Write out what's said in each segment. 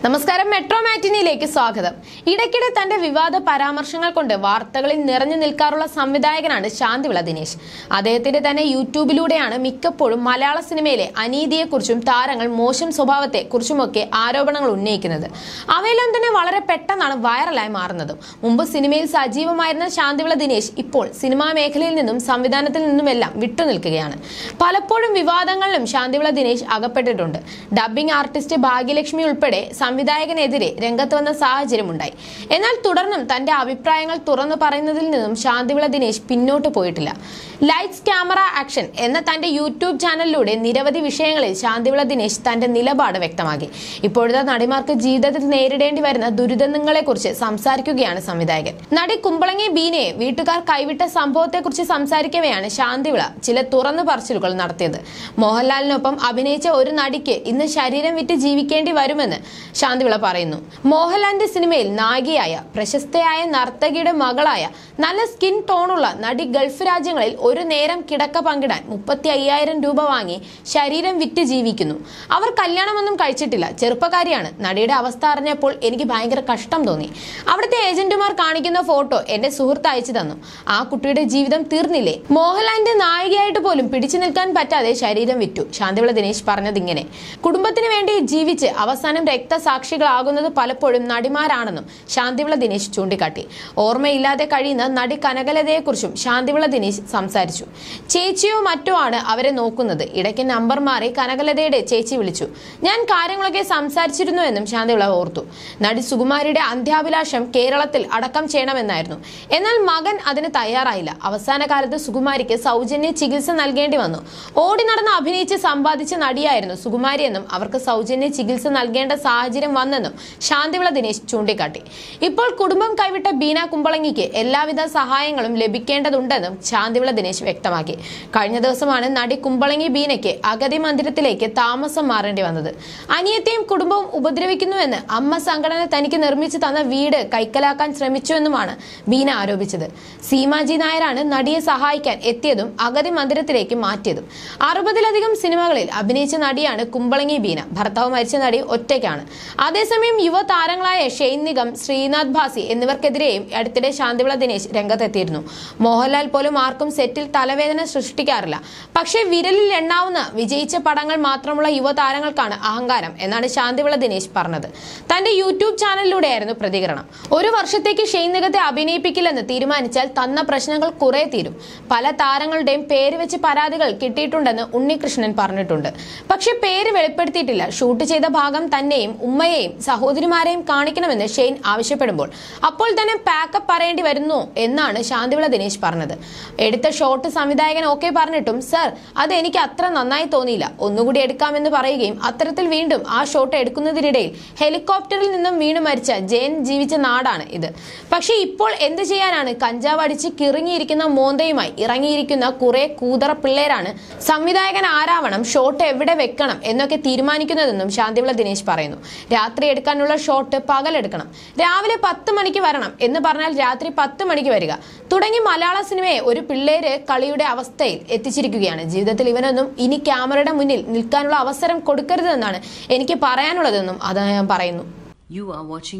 നമസ്കാരം, മെട്രോ മാറ്റിനിയിലേക്ക് സ്വാഗതം. ഇടയ്ക്കിടെ തന്റെ വിവാദ പരാമർശങ്ങൾ കൊണ്ട് വാർത്തകളിൽ നിറഞ്ഞു നിൽക്കാറുള്ള സംവിധായകനാണ് ശാന്തിവിള ദിനേശ്. അദ്ദേഹത്തിന്റെ തന്നെ യൂട്യൂബിലൂടെയാണ് മിക്കപ്പോഴും മലയാള സിനിമയിലെ അനീതിയെക്കുറിച്ചും താരങ്ങൾ മോശം സ്വഭാവത്തെക്കുറിച്ചുമൊക്കെ ആരോപണങ്ങൾ ഉന്നയിക്കുന്നത്. അവയെല്ലാം തന്നെ വളരെ പെട്ടെന്നാണ് വൈറലായി മാറുന്നതും. മുമ്പ് സിനിമയിൽ സജീവമായിരുന്ന ശാന്തിവിള ദിനേശ് ഇപ്പോൾ സിനിമാ മേഖലയിൽ നിന്നും സംവിധാനത്തിൽ നിന്നുമെല്ലാം വിട്ടുനിൽക്കുകയാണ്. പലപ്പോഴും വിവാദങ്ങളിലും ശാന്തിവിള ദിനേശ് അകപ്പെട്ടിട്ടുണ്ട്. ഡബ്ബിംഗ് ആർട്ടിസ്റ്റ് ഭാഗ്യലക്ഷ്മി ഉൾപ്പെടെ സംവിധായകനെതിരെ രംഗത്ത് വന്ന സാഹചര്യമുണ്ടായി. എന്നാൽ തുടർന്നും തന്റെ അഭിപ്രായങ്ങൾ തുറന്നു പറയുന്നതിൽ നിന്നും ശാന്തിവിള ദിനേശ് പിന്നോട്ട് പോയിട്ടില്ല. ലൈറ്റ്സ് ക്യാമറ ആക്ഷൻ എന്ന തന്റെ യൂട്യൂബ് ചാനലിലൂടെ നിരവധി വിഷയങ്ങളിൽ ശാന്തിവിള ദിനേശ് തന്റെ നിലപാട് വ്യക്തമാക്കി. ഇപ്പോഴത്തെ നടിമാർക്ക് ജീവിതത്തിൽ നേരിടേണ്ടി വരുന്ന ദുരിതങ്ങളെക്കുറിച്ച് സംസാരിക്കുകയാണ് സംവിധായകൻ. നടി കുമ്പളങ്ങി ബീനയെ വീട്ടുകാർ കൈവിട്ട സംഭവത്തെക്കുറിച്ച് സംസാരിക്കവെയാണ് ശാന്തിവിള ചില തുറന്നു പറച്ചിലുകൾ നടത്തിയത്. മോഹൻലാലിനൊപ്പം അഭിനയിച്ച ഒരു നടിക്ക് ഇന്ന് ശരീരം വിറ്റ് ജീവിക്കേണ്ടി വരുമെന്ന് ശാന്തിവിള പറയുന്നു. മോഹൻലാലിന്റെ സിനിമയിൽ നായികയായ പ്രശസ്തയായ നർത്തകിയുടെ മകളായ നല്ല സ്കിൻ ടോണുള്ള നടി ഗൾഫ് രാജ്യങ്ങളിൽ ഒരു നേരം കിടക്ക പങ്കിടാൻ 35,000 രൂപ വാങ്ങി ശരീരം വിറ്റ് ജീവിക്കുന്നു. അവർ കല്യാണമൊന്നും കഴിച്ചിട്ടില്ല, ചെറുപ്പക്കാരിയാണ്. നടിയുടെ അവസ്ഥ അറിഞ്ഞപ്പോൾ എനിക്ക് ഭയങ്കര കഷ്ടം തോന്നി. അവിടുത്തെ ഏജന്റുമാർ കാണിക്കുന്ന ഫോട്ടോ എന്റെ സുഹൃത്ത് അയച്ചു തന്നു. ആ കുട്ടിയുടെ ജീവിതം തീർന്നില്ലേ? മോഹൻലാലിന്റെ നായികയായിട്ട് പോലും പിടിച്ചു നിൽക്കാൻ പറ്റാതെ ശരീരം വിറ്റു. ശാന്തിവിള ദിനേശ് പറഞ്ഞതിങ്ങനെ: കുടുംബത്തിന് വേണ്ടി ജീവിച്ച് അവസാനം രക്തസാക്ഷികളാകുന്നത് പലപ്പോഴും നടിമാരാണെന്നും ശാന്തിവിള ദിനേശ് ചൂണ്ടിക്കാട്ടി. ഓർമ്മയില്ലാതെ കഴിയുന്ന നടി കനകലതയെക്കുറിച്ചും ശാന്തിവിള ദിനേശ് സംസാരിച്ചു. ചേച്ചിയോ മറ്റോ ആണ് അവരെ നോക്കുന്നത്. ഇടയ്ക്ക് നമ്പർ മാറി കനകലതയുടെ ചേച്ചി വിളിച്ചു. ഞാൻ കാര്യങ്ങളൊക്കെ സംസാരിച്ചിരുന്നുവെന്നും ശാന്തിവിള ഓർത്തു. നടി സുകുമാരിയുടെ അന്ത്യാഭിലാഷം കേരളത്തിൽ അടക്കം ചെയ്യണമെന്നായിരുന്നു. എന്നാൽ മകൻ അതിന് തയ്യാറായില്ല. അവസാന കാലത്ത് സുകുമാരിക്ക് സൗജന്യ ചികിത്സ നൽകേണ്ടി വന്നു. ഓടി നടന്ന് അഭിനയിച്ച് സമ്പാദിച്ച നടിയായിരുന്നു സുകുമാരി എന്നും അവർക്ക് സൗജന്യ ചികിത്സ നൽകേണ്ട സാഹചര്യം വന്നെന്നും ശാന്തിവിള ദിനേശ് ചൂണ്ടിക്കാട്ടി. ഇപ്പോൾ കുടുംബം കൈവിട്ട ബീന കുമ്പളങ്ങിക്ക് എല്ലാവിധ സഹായങ്ങളും ലഭിക്കേണ്ടതുണ്ടെന്നും ശാന്തിവിള ദിനേശ് വ്യക്തമാക്കി. കഴിഞ്ഞ ദിവസമാണ് നടി കുമ്പളങ്ങി ബീനയ്ക്ക് അഗതി മന്ദിരത്തിലേക്ക് താമസം മാറേണ്ടി വന്നത്. അനിയത്തെയും കുടുംബവും ഉപദ്രവിക്കുന്നുവെന്ന് അമ്മ സംഘടന തനിക്ക് നിർമ്മിച്ചു തന്ന വീട് കൈക്കലാക്കാൻ ശ്രമിച്ചുവെന്നുമാണ് ബീന ആരോപിച്ചത്. സീമാജി നായരാണ് നടിയെ സഹായിക്കാൻ എത്തിയതും അഗതി മന്ദിരത്തിലേക്ക് മാറ്റിയതും. 60-ലധികം സിനിമകളിൽ അഭിനയിച്ച നടിയാണ് കുമ്പളങ്ങി ബീന. ഭർത്താവ് മരിച്ച നടി ഒറ്റയ്ക്കാണ്. അതേസമയം യുവ താരങ്ങളായ ഷെയ്ൻ നിഗം, ശ്രീനാഥ് ഭാസി എന്നിവർക്കെതിരെയും അടുത്തിടെ ശാന്തിവിള ദിനേശ് രംഗത്തെത്തിയിരുന്നു. മോഹൻലാൽ പോലും ആർക്കും സെറ്റിൽ തലവേദന സൃഷ്ടിക്കാറില്ല. പക്ഷേ വിരലിൽ എണ്ണാവുന്ന വിജയിച്ച പടങ്ങൾ മാത്രമുള്ള യുവതാരങ്ങൾക്കാണ് അഹങ്കാരം എന്നാണ് ശാന്തിവിള ദിനേശ് പറഞ്ഞത്. തന്റെ യൂട്യൂബ് ചാനലിലൂടെയായിരുന്നു പ്രതികരണം. ഒരു വർഷത്തേക്ക് ഷെയ്ൻ നിഗത്തെ അഭിനയിപ്പിക്കില്ലെന്ന് തീരുമാനിച്ചാൽ തന്ന പ്രശ്നങ്ങൾ കുറെ തീരും. പല താരങ്ങളുടെയും പേര് വെച്ച് പരാതികൾ കിട്ടിയിട്ടുണ്ടെന്ന് ഉണ്ണികൃഷ്ണൻ പറഞ്ഞിട്ടുണ്ട്. പക്ഷെ പേര് വെളിപ്പെടുത്തിയിട്ടില്ല. ഷൂട്ട് ചെയ്ത ഭാഗം തന്നെയും ഉമ്മയെയും സഹോദരിമാരെയും കാണിക്കണമെന്ന് ഷെയ്ൻ ആവശ്യപ്പെടുമ്പോൾ അപ്പോൾ തന്നെ പാക്കപ്പ് പറയേണ്ടി വരുന്നു എന്നാണ് ശാന്തിവിള ദിനേശ് പറഞ്ഞത്. എടുത്ത ഷോട്ട് സംവിധായകൻ ഓക്കെ പറഞ്ഞിട്ടും സർ അത് എനിക്ക് അത്ര നന്നായി തോന്നിയില്ല, ഒന്നുകൂടി എടുക്കാമെന്ന് പറയുകയും അത്തരത്തിൽ വീണ്ടും ആ ഷോട്ട് എടുക്കുന്നതിനിടയിൽ ഹെലികോപ്റ്ററിൽ നിന്നും വീണ് മരിച്ച ജയൻ ജീവിച്ച നാടാണ് ഇത്. പക്ഷെ ഇപ്പോൾ എന്ത് ചെയ്യാനാണ്? കഞ്ചാവ് അടിച്ച് കിറങ്ങിയിരിക്കുന്ന മോന്തയുമായി ഇറങ്ങിയിരിക്കുന്ന കുറെ കൂതറ പിള്ളേരാണ് സംവിധായകൻ ആരാവണം, ഷോട്ട് എവിടെ വെക്കണം എന്നൊക്കെ തീരുമാനിക്കുന്നതെന്നും ശാന്തിവിള ദിനേശ് പറയുന്നു. രാത്രി എടുക്കാനുള്ള ഷോട്ട് പകലെടുക്കണം, രാവിലെ 10 മണിക്ക് വരണം എന്ന് പറഞ്ഞാൽ രാത്രി 10 മണിക്ക് വരിക തുടങ്ങി മലയാള സിനിമയെ ഒരു പിള്ളേര് കളിയുടെ അവസ്ഥയിൽ എത്തിച്ചിരിക്കുകയാണ്. ജീവിതത്തിൽ ഇവനൊന്നും ഇനി ക്യാമറയുടെ മുന്നിൽ നിൽക്കാനുള്ള അവസരം കൊടുക്കരുതെന്നാണ് എനിക്ക് പറയാനുള്ളതെന്നും അദ്ദേഹം പറയുന്നു. You're watching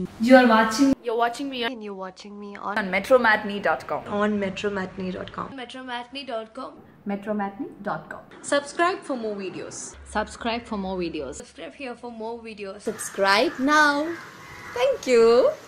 me on metromatney.com. on metromatney.com. metromatney.com. Subscribe for more videos. Subscribe for more videos. Subscribe here for more videos. Subscribe now. Thank you.